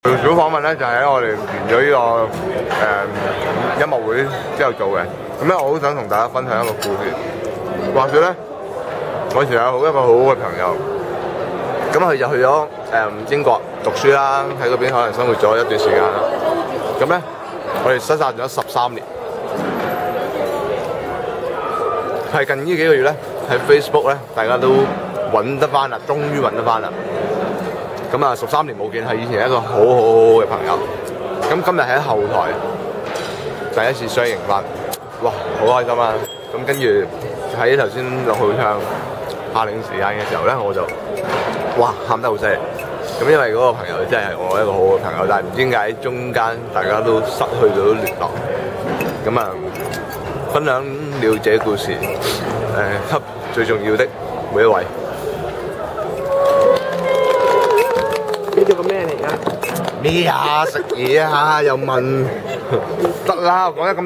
小訪問咧就係喺我哋完咗呢個音樂會之後做嘅。咁咧我好想同大家分享一個故事。話說咧，我以前有一個好好嘅朋友，咁佢就去咗英國讀書啦，喺嗰邊可能生活咗一段時間啦。咁咧我哋失散咗13年，係近呢幾個月咧喺 Facebook 咧大家都揾得翻啦，終於揾得翻啦。咁啊，13年冇見，係以前一個好嘅朋友。咁今日喺後台第一次相認翻，哇，好開心啊！咁跟住喺頭先6號唱夏令時間嘅時候咧，我就哇喊得好犀利。咁因為嗰個朋友真係我一個好嘅朋友，但係唔知點解中間大家都失去咗聯絡。咁啊，分享了這故事，給最重要的每一位。 呢個咩嚟㗎？ 咩啊？食嘢啊？又問得啦，講得咁。